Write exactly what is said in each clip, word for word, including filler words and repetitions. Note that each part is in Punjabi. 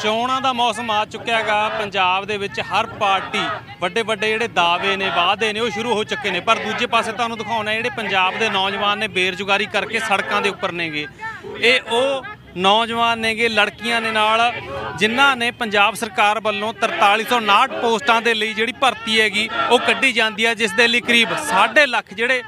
ਚੋਣਾਂ ਦਾ ਮੌਸਮ ਆ ਚੁੱਕਿਆ ਹੈਗਾ ਪੰਜਾਬ ਦੇ ਵਿੱਚ। ਹਰ ਪਾਰਟੀ ਵੱਡੇ ਵੱਡੇ ਜਿਹੜੇ ਦਾਅਵੇ ਨੇ ਵਾਅਦੇ ਨੇ ਉਹ ਸ਼ੁਰੂ ਹੋ ਚੁੱਕੇ ਨੇ, ਪਰ ਦੂਜੇ ਪਾਸੇ ਤੁਹਾਨੂੰ ਦਿਖਾਉਣਾ ਜਿਹੜੇ ਪੰਜਾਬ ਦੇ ਨੌਜਵਾਨ ਨੇ ਬੇਰੁਜ਼ਗਾਰੀ ਕਰਕੇ ਸੜਕਾਂ ਦੇ ਉੱਪਰ ਨੇਗੇ। ਇਹ ਉਹ ਨੌਜਵਾਨ ਨੇਗੇ, ਲੜਕੀਆਂ ਨੇ ਨਾਲ, ਜਿਨ੍ਹਾਂ ਨੇ ਪੰਜਾਬ ਸਰਕਾਰ ਵੱਲੋਂ ਤਰਤਾਲੀ ਸੌ ਉਨਾਹਠ ਪੋਸਟਾਂ ਦੇ ਲਈ ਜਿਹੜੀ ਭਰਤੀ ਹੈਗੀ ਉਹ ਕੱਢੀ ਜਾਂਦੀ ਹੈ, ਜਿਸ ਦੇ ਲਈ ਕਰੀਬ ਸਾਢੇ ਲੱਖ ਜਿਹੜੇ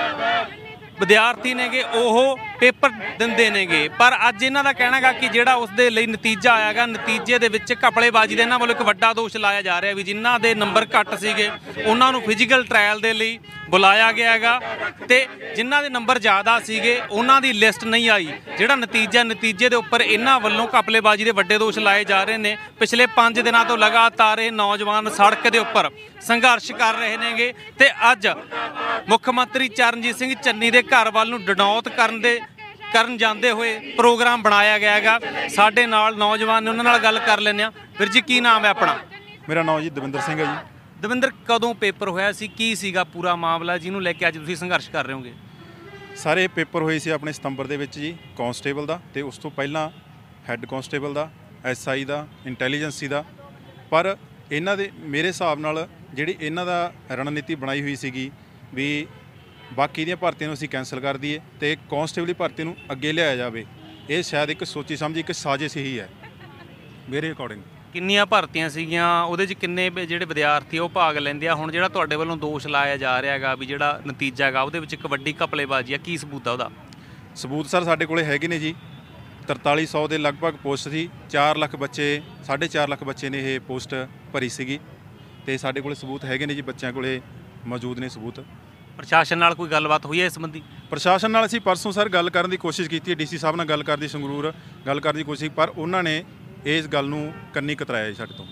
ਵਿਦਿਆਰਥੀ ਨੇਗੇ ਉਹ ਪੇਪਰ ਦਿੰਦੇ ਨੇਗੇ। ਪਰ ਅੱਜ ਇਹਨਾਂ ਦਾ ਕਹਿਣਾ ਗਾ ਕਿ ਜਿਹੜਾ ਉਸ ਦੇ ਲਈ ਨਤੀਜਾ ਆਇਆਗਾ, ਨਤੀਜੇ ਦੇ ਵਿੱਚ ਘਪਲੇਬਾਜ਼ੀ ਦਾ ਇਹਨਾਂ ਵੱਲੋਂ ਇੱਕ ਵੱਡਾ ਦੋਸ਼ ਲਾਇਆ ਜਾ ਰਿਹਾ ਵੀ ਜਿਨ੍ਹਾਂ ਦੇ ਨੰਬਰ ਘੱਟ ਸੀਗੇ ਉਹਨਾਂ ਨੂੰ ਫਿਜ਼ੀਕਲ ਟ੍ਰਾਇਲ ਦੇ ਲਈ ਬੁਲਾਇਆ ਗਿਆ ਹੈਗਾ ਤੇ ਜਿਨ੍ਹਾਂ ਦੇ ਨੰਬਰ ਜ਼ਿਆਦਾ ਸੀਗੇ ਉਹਨਾਂ ਦੀ ਲਿਸਟ ਨਹੀਂ ਆਈ। ਜਿਹੜਾ ਨਤੀਜਾ ਨਤੀਜੇ ਦੇ ਉੱਪਰ ਇਹਨਾਂ ਵੱਲੋਂ ਘਪਲੇਬਾਜ਼ੀ ਦੇ ਵੱਡੇ ਦੋਸ਼ ਲਾਏ ਜਾ ਰਹੇ ਨੇ। ਪਿਛਲੇ ਪੰਜ ਦਿਨਾਂ ਤੋਂ ਲਗਾਤਾਰ ਇਹ ਨੌਜਵਾਨ ਸੜਕ ਦੇ ਉੱਪਰ ਸੰਘਰਸ਼ ਕਰ ਰਹੇ ਨੇਗੇ ਤੇ ਅੱਜ ਮੁੱਖ ਮੰਤਰੀ ਚਰਨਜੀਤ ਸਿੰਘ ਚੰਨੀ ਦੇ ਘਰ ਵੱਲ ਨੂੰ ਡਨੌਤ ਕਰਨ ਦੇ ਕਰਨ ਜਾਂਦੇ ਹੋਏ ਪ੍ਰੋਗਰਾਮ ਬਣਾਇਆ ਗਿਆ ਹੈਗਾ। ਸਾਡੇ ਨਾਲ ਨੌਜਵਾਨ ਨੇ, ਉਹਨਾਂ ਨਾਲ ਗੱਲ ਕਰ ਲੈਂਦੇ ਹਾਂ। ਵੀਰ ਜੀ, ਕੀ ਨਾਮ ਹੈ ਆਪਣਾ? ਮੇਰਾ ਨਾਮ ਜੀ ਦਵਿੰਦਰ ਸਿੰਘ ਹੈ ਜੀ। ਦਵਿੰਦਰ, ਕਦੋਂ ਪੇਪਰ ਹੋਇਆ ਸੀ, ਕੀ ਸੀਗਾ ਪੂਰਾ ਮਾਮਲਾ ਜਿਹਨੂੰ ਲੈ ਕੇ ਅੱਜ ਤੁਸੀਂ ਸੰਘਰਸ਼ ਕਰ ਰਹੇ ਹੋਗੇ? ਸਾਰੇ ਪੇਪਰ ਹੋਏ ਸੀ ਆਪਣੇ ਸਤੰਬਰ ਦੇ ਵਿੱਚ ਜੀ, ਕਾਂਸਟੇਬਲ ਦਾ ਤੇ ਉਸ ਤੋਂ ਪਹਿਲਾਂ ਹੈੱਡ ਕਾਂਸਟੇਬਲ ਦਾ, ਐਸ ਆਈ ਦਾ, ਇੰਟੈਲੀਜੈਂਸੀ ਦਾ। ਪਰ ਇਹਨਾਂ ਦੇ ਮੇਰੇ ਹਿਸਾਬ ਨਾਲ ਜਿਹੜੀ ਇਹਨਾਂ ਦਾ ਰਣਨੀਤੀ ਬਣਾਈ ਹੋਈ ਸੀਗੀ ਵੀ ਬਾਕੀ ਦੀਆਂ ਭਰਤੀਆਂ ਨੂੰ ਅਸੀਂ ਕੈਂਸਲ ਕਰ ਦਈਏ ਤੇ ਕਾਂਸਟੇਬਲ ਦੀ ਭਰਤੀ ਨੂੰ ਅੱਗੇ ਲਿਆਇਆ ਜਾਵੇ। ਇਹ ਸ਼ਾਇਦ ਇੱਕ ਸੋਚੀ ਸਮਝੀ ਇੱਕ ਸਾਜ਼ਿਸ਼ ਹੀ ਹੈ ਮੇਰੇ ਅਕੋਰਡਿੰਗ। ਕਿੰਨੀਆਂ ਭਰਤੀਆਂ ਸੀਗੀਆਂ, ਉਹਦੇ 'ਚ ਕਿੰਨੇ ਜਿਹੜੇ ਵਿਦਿਆਰਥੀ ਉਹ ਭਾਗ ਲੈਂਦੇ ਆ? ਹੁਣ ਜਿਹੜਾ ਤੁਹਾਡੇ ਵੱਲੋਂ ਦੋਸ਼ ਲਾਇਆ ਜਾ ਰਿਹਾ ਹੈਗਾ ਵੀ ਜਿਹੜਾ ਨਤੀਜਾ ਹੈਗਾ ਉਹਦੇ ਵਿੱਚ ਇੱਕ ਵੱਡੀ ਘਪਲੇਬਾਜ਼ੀ ਆ, ਕੀ ਸਬੂਤ ਆ ਉਹਦਾ? ਸਬੂਤ ਸਰ ਸਾਡੇ ਕੋਲੇ ਹੈਗੇ ਨੇ ਜੀ। ਤਰਤਾਲੀ ਸੌ ਦੇ ਲਗਭਗ ਪੋਸਟ ਸੀ, ਚਾਰ ਲੱਖ ਬੱਚੇ, ਸਾਢੇ ਚਾਰ ਲੱਖ ਬੱਚੇ ਨੇ ਇਹ ਪੋਸਟ ਭਰੀ ਸੀਗੀ ਤੇ ਸਾਡੇ ਕੋਲੇ ਸਬੂਤ ਹੈਗੇ ਨੇ ਜੀ, ਬੱਚਿਆਂ ਕੋਲੇ ਮੌਜੂਦ ਨੇ ਸਬੂਤ। ਪ੍ਰਸ਼ਾਸਨ ਨਾਲ ਕੋਈ ਗੱਲਬਾਤ ਹੋਈ ਹੈ ਇਸ ਸੰਬੰਧੀ? ਪ੍ਰਸ਼ਾਸਨ ਨਾਲ ਅਸੀਂ ਪਰਸੋਂ ਸਰ ਗੱਲ ਕਰਨ ਦੀ ਕੋਸ਼ਿਸ਼ ਕੀਤੀ ਹੈ, ਡੀ ਸੀ ਸਾਹਿਬ ਨਾਲ ਗੱਲ ਕਰਦੀ, ਸੰਗਰੂਰ ਗੱਲ ਕਰਨ ਦੀ ਕੋਸ਼ਿਸ਼, ਪਰ ਉਹਨਾਂ ਨੇ ਇਸ ਗੱਲ ਨੂੰ ਕੰਨੀ ਕਤਰਾਇਆ ਜੀ ਸਾਡੇ ਤੋਂ।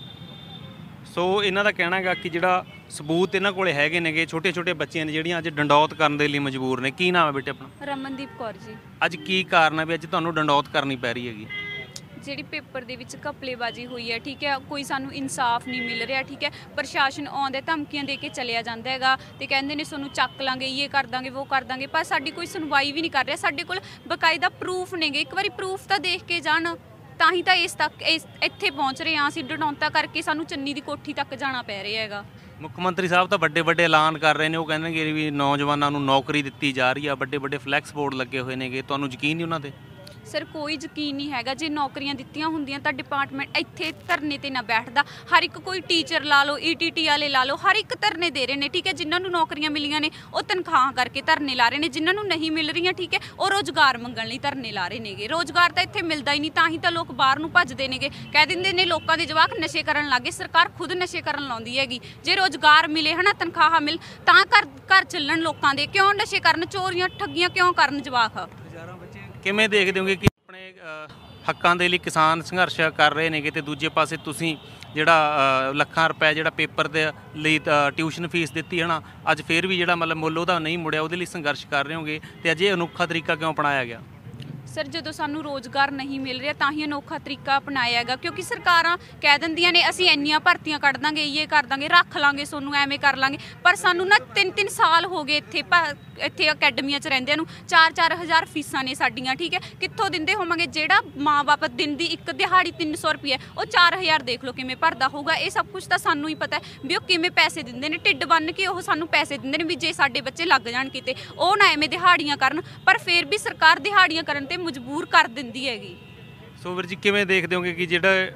ਸੋ ਇਹਨਾਂ ਦਾ ਕਹਿਣਾ ਹੈਗਾ ਕਿ ਜਿਹੜਾ ਸਬੂਤ ਇਹਨਾਂ ਕੋਲੇ ਹੈਗੇ ਨੇਗੇ, ਛੋਟੇ ਛੋਟੇ ਬੱਚਿਆਂ ਨੇ ਜਿਹੜੀਆਂ ਅੱਜ ਡੰਡੌਤ ਕਰਨ ਦੇ ਲਈ ਮਜਬੂਰ ਨੇ। ਕੀ ਨਾਮ ਹੈ ਬੇਟੇ ਆਪਣਾ? ਰਮਨਦੀਪ ਕੌਰ ਜੀ। ਅੱਜ ਕੀ ਕਾਰਨ ਹੈ ਵੀ ਅੱਜ ਤੁਹਾਨੂੰ ਡੰਡੌਤ ਕਰਨੀ ਪੈ ਰਹੀ ਹੈਗੀ? ਜਿਹੜੀ ਪੇਪਰ ਦੇ ਵਿੱਚ ਘਪਲੇਬਾਜ਼ੀ ਹੋਈ ਹੈ, ਠੀਕ ਹੈ, ਕੋਈ ਸਾਨੂੰ ਇਨਸਾਫ ਨਹੀਂ ਮਿਲ ਰਿਹਾ, ਠੀਕ ਹੈ। ਪ੍ਰਸ਼ਾਸਨ ਆਉਂਦੇ ਧਮਕੀਆਂ ਦੇ ਕੇ ਚਲਿਆ ਜਾਂਦਾ ਹੈਗਾ ਤੇ ਕਹਿੰਦੇ ਨੇ ਤੁਹਾਨੂੰ ਚੱਕ ਲਾਂਗੇ, ਇਹ ਕਰ ਦਾਂਗੇ, ਉਹ ਕਰ ਦਾਂਗੇ, ਪਰ ਸਾਡੀ ਕੋਈ ਸੁਣਵਾਈ ਵੀ ਨਹੀਂ ਕਰ ਰਿਹਾ। ਸਾਡੇ ਕੋਲ ਬਕਾਇਦਾ ਪ੍ਰੂਫ ਨੇਗੇ, ਇੱਕ ਵਾਰੀ ਪ੍ਰੂਫ ਤਾਂ ਦੇਖ ਕੇ ਜਾਣ, ਤਾਂ ਹੀ ਤਾਂ ਇਸ ਤੱਕ ਇਸ ਇੱਥੇ ਪਹੁੰਚ ਰਹੇ ਹਾਂ ਅਸੀਂ। ਡਨੌਤਾ ਕਰਕੇ ਸਾਨੂੰ ਚੰਨੀ ਦੀ ਕੋਠੀ ਤੱਕ ਜਾਣਾ ਪੈ ਰਿਹਾ ਹੈਗਾ। ਮੁੱਖ ਮੰਤਰੀ ਸਾਹਿਬ ਤਾਂ ਵੱਡੇ ਵੱਡੇ ਐਲਾਨ ਕਰ ਰਹੇ ਨੇ, ਉਹ ਕਹਿੰਦੇ ਨੇ ਵੀ ਨੌਜਵਾਨਾਂ ਨੂੰ ਨੌਕਰੀ ਦਿੱਤੀ ਜਾ ਰਹੀ ਆ, ਵੱਡੇ ਵੱਡੇ ਫਲੈਕਸ ਬੋਰਡ ਲੱਗੇ ਹੋਏ ਨੇਗੇ, ਤੁਹਾਨੂੰ ਯਕੀਨ ਨਹੀਂ ਉਹਨਾਂ 'ਤੇ? ਸਰ, ਕੋਈ ਯਕੀਨ ਨਹੀਂ ਹੈਗਾ। ਜੇ ਨੌਕਰੀਆਂ ਦਿੱਤੀਆਂ ਹੁੰਦੀਆਂ ਤਾਂ ਡਿਪਾਰਟਮੈਂਟ ਇੱਥੇ ਧਰਨੇ ਤੇ ਨਾ ਬੈਠਦਾ। ਹਰ ਇੱਕ ਕੋਈ ਟੀਚਰ ਲਾ ਲਓ, ਈ ਟੀ ਟੀ ਵਾਲੇ ਲਾ ਲਓ, ਹਰ ਇੱਕ ਧਰਨੇ ਦੇ ਰਹੇ ਨੇ, ਠੀਕ ਹੈ। ਜਿਨ੍ਹਾਂ ਨੂੰ ਨੌਕਰੀਆਂ ਮਿਲੀਆਂ ਨੇ ਉਹ ਤਨਖਾਹਾਂ ਕਰਕੇ ਧਰਨੇ ਲਾ ਰਹੇ ਨੇ, ਜਿਨ੍ਹਾਂ ਨੂੰ ਨਹੀਂ ਮਿਲ ਰਹੀਆਂ, ਠੀਕ ਹੈ, ਉਹ ਰੋਜ਼ਗਾਰ ਮੰਗਣ ਲਈ ਧਰਨੇ ਲਾ ਰਹੇ ਨੇਗੇ। ਰੋਜ਼ਗਾਰ ਤਾਂ ਇੱਥੇ ਮਿਲਦਾ ਹੀ ਨਹੀਂ, ਤਾਂ ਹੀ ਤਾਂ ਲੋਕ ਬਾਹਰ ਨੂੰ ਭੱਜਦੇ ਨੇਗੇ। ਕਹਿ ਦਿੰਦੇ ਨੇ ਲੋਕਾਂ ਦੇ ਜਵਾਕ ਨਸ਼ੇ ਕਰਨ ਲੱਗੇ। ਸਰਕਾਰ ਖੁਦ ਨਸ਼ੇ ਕਰਨ ਲਾਉਂਦੀ ਹੈਗੀ। ਜੇ ਰੋਜ਼ਗਾਰ ਮਿਲੇ, ਹੈ ਨਾ, ਤਨਖਾਹਾਂ ਮਿਲ, ਤਾਂ ਘਰ ਘਰ ਚੱਲਣ ਲੋਕਾਂ ਦੇ। ਕਿਉਂ ਨਸ਼ੇ ਕਰਨ, ਚੋਰੀਆਂ ਠੱਗੀਆਂ ਕਿਉਂ ਕਰਨ ਜਵਾਕ? ਕਿਵੇਂ ਦੇਖਦੇ ਹੋਗੇ ਕਿ ਆਪਣੇ ਹੱਕਾਂ ਦੇ ਲਈ ਕਿਸਾਨ ਸੰਘਰਸ਼ ਕਰ ਰਹੇ ਨੇਗੇ ਤੇ ਦੂਜੇ ਪਾਸੇ ਤੁਸੀਂ ਜਿਹੜਾ ਲੱਖਾਂ ਰੁਪਏ ਜਿਹੜਾ ਪੇਪਰ ਦੇ ਲਈ ਟਿਊਸ਼ਨ ਫੀਸ ਦਿੱਤੀ ਹੈ ਨਾ, ਅੱਜ ਫਿਰ ਵੀ ਜਿਹੜਾ ਮਤਲਬ ਮੁੱਲ ਉਹਦਾ ਨਹੀਂ ਮੁੜਿਆ, ਉਹਦੇ ਲਈ ਸੰਘਰਸ਼ ਕਰ ਰਹੇ ਹੋਗੇ ਤੇ ਅਜੇ ਅਨੋਖਾ ਤਰੀਕਾ ਕਿਉਂ ਅਪਣਾਇਆ ਗਿਆ? ਸਰ, ਜਦੋਂ ਸਾਨੂੰ ਰੋਜ਼ਗਾਰ ਨਹੀਂ ਮਿਲ ਰਿਹਾ ਤਾਂ ਹੀ ਅਨੋਖਾ ਤਰੀਕਾ ਅਪਣਾਇਆ ਹੈਗਾ, ਕਿਉਂਕਿ ਸਰਕਾਰਾਂ ਕਹਿ ਦਿੰਦੀਆਂ ਨੇ ਅਸੀਂ ਇੰਨੀਆਂ ਭਰਤੀਆਂ ਕੱਢ ਦਾਂਗੇ, ਇਹ ਕਰ ਦਾਂਗੇ, ਰੱਖ ਲਾਂਗੇ ਸੋਨੂੰ, ਐਵੇਂ ਕਰ ਲਾਂਗੇ। ਪਰ ਸਾਨੂੰ ਨਾ ਤਿੰਨ ਤਿੰਨ ਸਾਲ ਹੋ ਗਏ ਇੱਥੇ ਇੱਥੇ ਅਕੈਡਮੀਆਂ 'ਚ ਰਹਿੰਦਿਆਂ ਨੂੰ। ਚਾਰ ਚਾਰ ਹਜ਼ਾਰ ਫੀਸਾਂ ਨੇ ਸਾਡੀਆਂ, ਠੀਕ ਹੈ। ਕਿੱਥੋਂ ਦਿੰਦੇ ਹੋਵਾਂਗੇ? ਜਿਹੜਾ ਮਾਂ ਬਾਪ ਦਿਨ ਦੀ ਇੱਕ ਦਿਹਾੜੀ ਤਿੰਨ ਸੌ ਰੁਪਈਆ, ਉਹ ਚਾਰ ਹਜ਼ਾਰ ਦੇਖ ਲਓ ਕਿਵੇਂ ਭਰਦਾ ਹੋਊਗਾ। ਇਹ ਸਭ ਕੁਛ ਤਾਂ ਸਾਨੂੰ ਹੀ ਪਤਾ ਵੀ ਉਹ ਕਿਵੇਂ ਪੈਸੇ ਦਿੰਦੇ ਨੇ, ਢਿੱਡ ਬੰਨ੍ਹ ਕੇ ਉਹ ਸਾਨੂੰ ਪੈਸੇ ਦਿੰਦੇ ਨੇ ਵੀ ਜੇ ਸਾਡੇ ਬੱਚੇ ਲੱਗ ਜਾਣ ਕਿਤੇ, ਉਹ ਨਾ ਐਵੇਂ ਦਿਹਾੜੀਆਂ ਕਰਨ। ਪਰ ਫਿਰ ਵੀ ਸਰਕਾਰ ਦਿਹਾੜੀਆਂ ਕਰਨ 'ਤੇ ਮਜਬੂਰ ਕਰ ਦਿੰਦੀ ਹੈਗੀ। ਸੋ ਵੀਰ ਜੀ, ਕਿਵੇਂ ਦੇਖਦੇ ਹੋਗੇ ਕਿ ਜਿਹੜਾ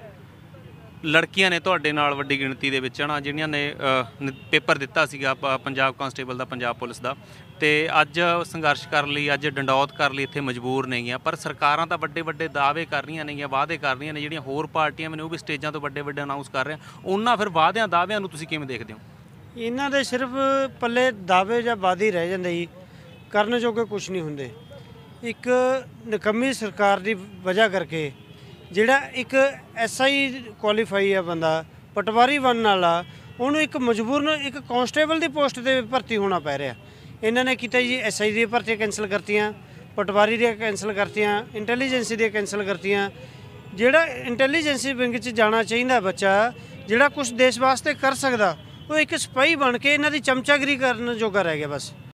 ਲੜਕੀਆਂ ਨੇ ਤੁਹਾਡੇ ਨਾਲ ਵੱਡੀ ਗਿਣਤੀ ਦੇ ਵਿੱਚ ਨਾ, ਜਿਹੜੀਆਂ ਨੇ ਪੇਪਰ ਦਿੱਤਾ ਸੀਗਾ ਪੰਜਾਬ ਕਾਂਸਟੇਬਲ ਦਾ, ਪੰਜਾਬ ਪੁਲਿਸ ਦਾ, ਤੇ ਅੱਜ ਸੰਘਰਸ਼ ਕਰਨ ਲਈ, ਅੱਜ ਡੰਡੌਤ ਕਰਨ ਲਈ ਇੱਥੇ ਮਜਬੂਰ ਨੇਗੀਆਂ, ਪਰ ਸਰਕਾਰਾਂ ਤਾਂ ਵੱਡੇ ਵੱਡੇ ਦਾਅਵੇ ਕਰ ਰਹੀਆਂ ਨੇਗੀਆਂ, ਵਾਅਦੇ ਕਰ ਰਹੀਆਂ ਨੇ, ਜਿਹੜੀਆਂ ਹੋਰ ਪਾਰਟੀਆਂ ਨੇ ਉਹ ਵੀ ਸਟੇਜਾਂ ਤੋਂ ਵੱਡੇ ਵੱਡੇ ਅਨਾਊਂਸ ਕਰ ਰਹੇ ਆ। ਉਹਨਾਂ ਫਿਰ ਵਾਅਦਿਆਂ ਦਾਅਵਿਆਂ ਨੂੰ ਤੁਸੀਂ ਕਿਵੇਂ ਦੇਖਦੇ ਹੋ? ਇਹਨਾਂ ਦੇ ਸਿਰਫ ਪੱਲੇ ਦਾਅਵੇ ਜਾਂ ਵਾਅਦੇ ਰਹਿ ਜਾਂਦੇ ਜੀ, ਕਰਨ ਜੋਗੇ ਕੁਝ ਨਹੀਂ ਹੁੰਦੇ। ਇੱਕ ਨਿਕੰਮੀ ਸਰਕਾਰ ਦੀ ਵਜ੍ਹਾ ਕਰਕੇ ਜਿਹੜਾ ਇੱਕ ਐਸ ਆਈ ਕੁਆਲੀਫਾਈ ਆ ਬੰਦਾ, ਪਟਵਾਰੀ ਬਣਨ ਵਾਲਾ, ਉਹਨੂੰ ਇੱਕ ਮਜਬੂਰਨ ਇੱਕ ਕਾਂਸਟੇਬਲ ਦੀ ਪੋਸਟ 'ਤੇ ਭਰਤੀ ਹੋਣਾ ਪੈ ਰਿਹਾ। ਇਹਨਾਂ ਨੇ ਕੀਤਾ ਜੀ, ਐਸ ਆਈ ਦੀਆਂ ਭਰਤੀਆਂ ਕੈਂਸਲ ਕਰਤੀਆਂ, ਪਟਵਾਰੀ ਦੀਆਂ ਕੈਂਸਲ ਕਰਤੀਆਂ, ਇੰਟੈਲੀਜੈਂਸੀ ਦੀਆਂ ਕੈਂਸਲ ਕਰਤੀਆਂ। ਜਿਹੜਾ ਇੰਟੈਲੀਜੈਂਸੀ ਵਿੰਗ 'ਚ ਜਾਣਾ ਚਾਹੀਦਾ ਬੱਚਾ, ਜਿਹੜਾ ਕੁਛ ਦੇਸ਼ ਵਾਸਤੇ ਕਰ ਸਕਦਾ, ਉਹ ਇੱਕ ਸਿਪਾਹੀ ਬਣ ਕੇ ਇਹਨਾਂ ਦੀ ਚਮਚਾਗਿਰੀ ਕਰਨ ਜੋਗਾ ਰਹਿ ਗਿਆ ਬਸ।